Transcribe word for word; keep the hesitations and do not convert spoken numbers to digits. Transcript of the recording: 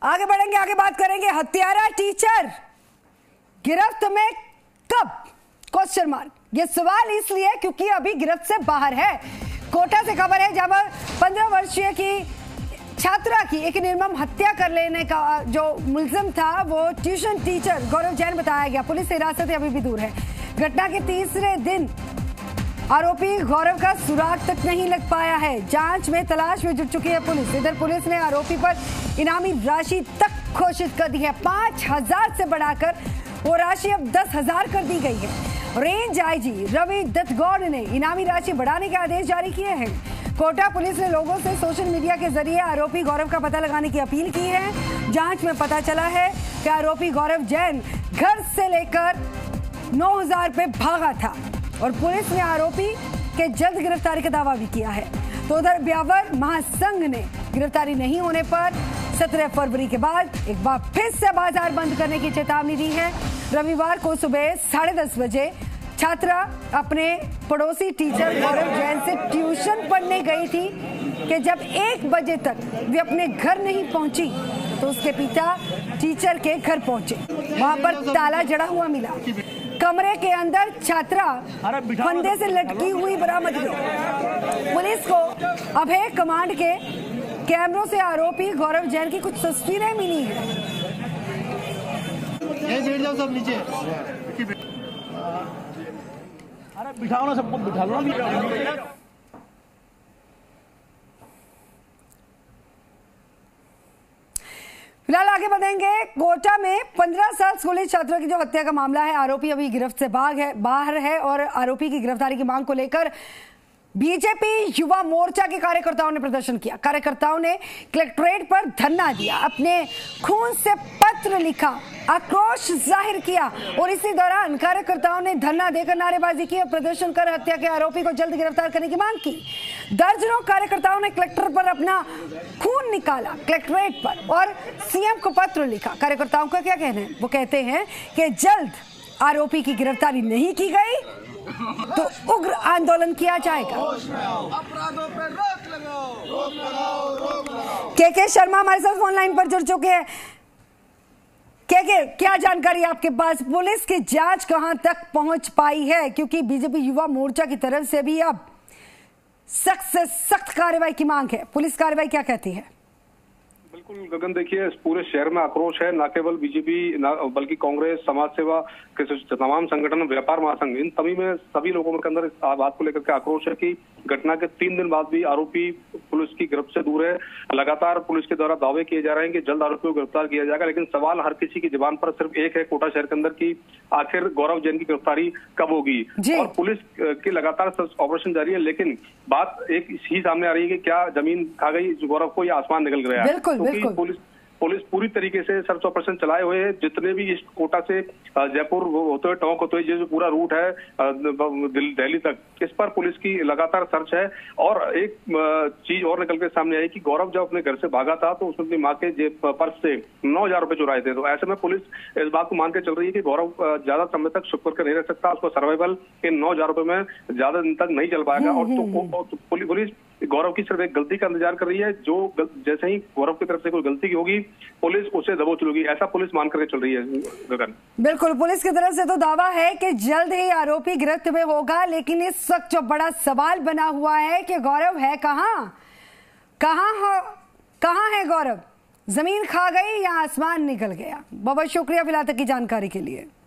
आगे बढ़ेंगे, आगे बात करेंगे। हत्यारा टीचर गिरफ्त में कब? Question mark. ये सवाल इसलिए क्योंकि अभी गिरफ्त से बाहर है। कोटा से खबर है, जब पंद्रह वर्षीय की छात्रा की एक निर्मम हत्या कर लेने का जो मुलजिम था वो ट्यूशन टीचर गौरव जैन बताया गया। पुलिस से हिरासत अभी भी दूर है। घटना के तीसरे दिन आरोपी गौरव का सुराग तक नहीं लग पाया है। जांच में तलाश में जुट चुकी है पुलिस। इधर पुलिस ने आरोपी पर इनामी राशि तक घोषित कर दी है। पांच हजार से बढ़ाकर वो राशि अब दस हजार कर दी गई है। रेंज आईजी रवि दत्तगौड़ ने इनामी राशि बढ़ाने के आदेश जारी किए हैं। कोटा पुलिस ने लोगों से सोशल मीडिया के जरिए आरोपी गौरव का पता लगाने की अपील की है। जांच में पता चला है कि आरोपी गौरव जैन घर से लेकर नौ हजार पे भागा था और पुलिस ने आरोपी के जल्द गिरफ्तारी का दावा भी किया है। तो उधर ब्यावर महासंघ ने गिरफ्तारी नहीं होने पर सत्रह फरवरी के बाद एक बार फिर से बाजार बंद करने की चेतावनी दी है। रविवार को सुबह साढ़े दस बजे छात्रा अपने पड़ोसी टीचर गौरव जैन से ट्यूशन पढ़ने गई थी कि जब एक बजे तक वे अपने घर नहीं पहुंची तो उसके पिता टीचर के घर पहुंचे। वहां पर ताला जड़ा हुआ मिला। कमरे के अंदर छात्रा फंदे से लटकी हुई बरामद हुई। पुलिस को अभय कमांड के कैमरों से आरोपी गौरव जैन की कुछ तस्वीरें मिली हैं। बैठ जाओ सब नीचे। अरे बिठाओ ना, सबको बिठा लो ना। फिलहाल आगे बढ़ेंगे। कोटा में पंद्रह साल स्कूली छात्रों की जो हत्या का मामला है, आरोपी अभी गिरफ्त से बाग है बाहर है और आरोपी की गिरफ्तारी की मांग को लेकर बीजेपी युवा मोर्चा के कार्यकर्ताओं ने प्रदर्शन किया। कार्यकर्ताओं ने कलेक्ट्रेट पर धरना दिया, अपने खून से पत्र लिखा, आक्रोश जाहिर किया और इसी दौरान कार्यकर्ताओं ने धरना देकर नारेबाजी की और प्रदर्शन कर हत्या के आरोपी को जल्द गिरफ्तार करने की मांग की। दर्जनों कार्यकर्ताओं ने कलेक्टर पर अपना खून निकाला कलेक्ट्रेट पर और सीएम को पत्र लिखा। कार्यकर्ताओं का क्या कहना है? वो कहते हैं कि जल्द आरोपी की गिरफ्तारी नहीं की गई तो उग्र आंदोलन किया जाएगा। अपराधों पर रोक लगाओ, रोक लगाओ, रोक लगाओ। के के शर्मा हमारे साथ फोन लाइन पर जुड़ चुके हैं। के के क्या जानकारी आपके पास? पुलिस की जांच कहां तक पहुंच पाई है? क्योंकि बीजेपी युवा मोर्चा की तरफ से भी अब सख्त से सख्त कार्रवाई की मांग है। पुलिस कार्रवाई क्या कहती है? बिल्कुल गगन, देखिए पूरे शहर में आक्रोश है। ना केवल बीजेपी बल्कि कांग्रेस, समाज सेवा के तमाम संगठन, व्यापार महासंघ, इन सभी में सभी लोगों के अंदर इस बात को लेकर के आक्रोश है कि घटना के तीन दिन बाद भी आरोपी पुलिस की गिरफ्त से दूर है। लगातार पुलिस के द्वारा दावे किए जा रहे हैं कि जल्द आरोपी को गिरफ्तार किया जाएगा, लेकिन सवाल हर किसी की जुबान पर सिर्फ एक है कोटा शहर के अंदर की आखिर गौरव जैन की गिरफ्तारी कब होगी। और पुलिस की लगातार ऑपरेशन जारी है, लेकिन बात एक ही सामने आ रही है कि क्या जमीन खा गई गौरव को या आसमान निकल गया? बिल्कुल, बिल्कुल। पुलिस पुलिस पूरी तरीके से सर्च ऑपरेशन चलाए हुए है। जितने भी इस कोटा से जयपुर होते हुए टोंक होते हुए जो पूरा रूट है दिल्ली तक, इस पर पुलिस की लगातार सर्च है। और एक चीज और निकल के सामने आई कि गौरव जब अपने घर से भागा था तो उसने अपनी माँ के जेब पर्स से नौ हजार रुपए चुराए थे। तो ऐसे में पुलिस इस बात को मान के चल रही है कि गौरव ज्यादा समय तक छुप करके नहीं रह सकता। उसको सर्वाइवल के नौ हजार रुपए में ज्यादा दिन तक नहीं चल पाएगा। और तो पुलिस गौरव की सिर्फ एक गलती का इंतजार कर रही है। जो जैसे ही गौरव की तरफ से कोई गलती होगी पुलिस उसे दबोच लूगी, ऐसा पुलिस मान करके चल रही है गगन। बिल्कुल, पुलिस की तरफ से तो दावा है कि जल्द ही आरोपी गिरफ्त में होगा, लेकिन इस वक्त जो बड़ा सवाल बना हुआ है कि गौरव है कहां? कहां हो कहां है गौरव? जमीन खा गई या आसमान निकल गया? बहुत बहुत शुक्रिया फिलहाल तक की जानकारी के लिए।